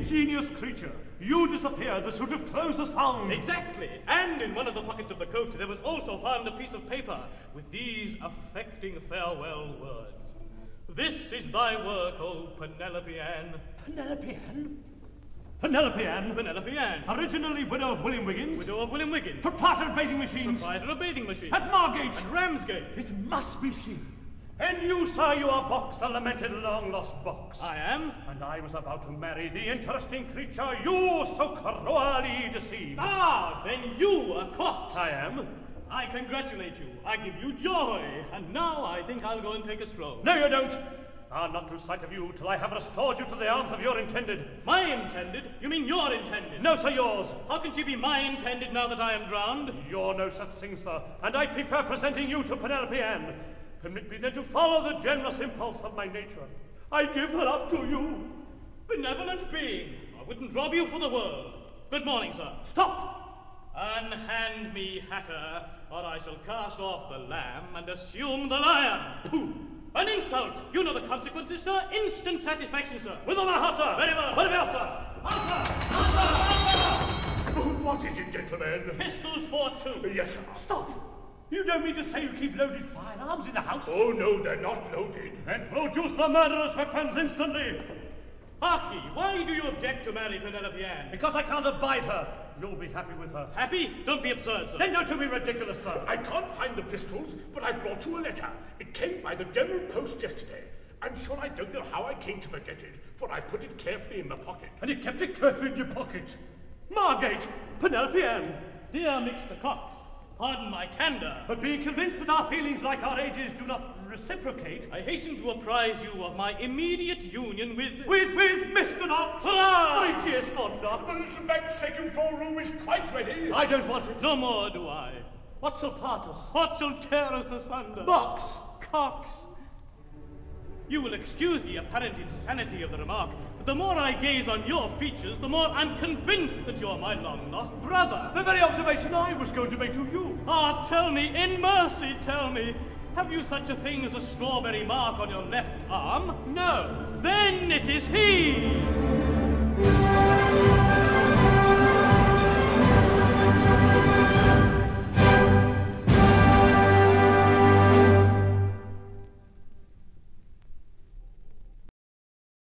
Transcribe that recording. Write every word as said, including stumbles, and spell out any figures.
Ingenious creature. You disappeared, the suit of clothes was found. Exactly. And in one of the pockets of the coat there was also found a piece of paper with these affecting farewell words. This is thy work, O Penelope Ann. Penelope Ann? Penelope Ann? Penelope Ann. Originally widow of William Wiggins. Widow of William Wiggins. Proprietor of bathing machines. Proprietor of bathing machines. At Margate. And Ramsgate. It must be she. And you, sir, you are Box, the lamented long-lost Box. I am. And I was about to marry the interesting creature you so cruelly deceived. Ah, then you are Cox. I am. I congratulate you. I give you joy. And now I think I'll go and take a stroll. No, you don't. I'll not lose sight of you till I have restored you to the arms of your intended. My intended? You mean your intended? No, sir, yours. How can she be my intended now that I am drowned? You're no such thing, sir, and I prefer presenting you to Penelope Ann. Permit me then to follow the generous impulse of my nature. I give her up to you. Benevolent being, I wouldn't rob you for the world. Good morning, sir. Stop! Unhand me, hatter, or I shall cast off the lamb and assume the lion. Pooh! An insult! You know the consequences, sir. Instant satisfaction, sir. With all my heart, sir. Very well. Very well, sir. Answer! Answer! What is it, gentlemen? Pistols for two. Yes, sir. Stop! You don't mean to say you keep loaded firearms in the house? Oh, no, they're not loaded. Then produce the murderous weapons instantly. Harkee, why do you object to marry Penelope Ann? Because I can't abide her. You'll be happy with her. Happy? Don't be absurd, sir. Then don't you be ridiculous, sir. I can't find the pistols, but I brought you a letter. It came by the general post yesterday. I'm sure I don't know how I came to forget it, for I put it carefully in my pocket. And you kept it carefully in your pocket. Margate, Penelope Ann. Dear Mister Cox, pardon my candor, But being convinced that our feelings, like our ages, do not reciprocate, I hasten to apprise you of my immediate union with... with, with Mister Knox. Hurrah! Three cheers for The Knox. little back second floor room is quite ready. I don't want it. No more do I. What shall part us? What shall tear us asunder? Box. Cox. You will excuse the apparent insanity of the remark, but the more I gaze on your features, the more I'm convinced that you're my long-lost brother. The very observation I was going to make to you. Ah, tell me, in mercy, tell me, have you such a thing as a strawberry mark on your left arm? No. Then it is he!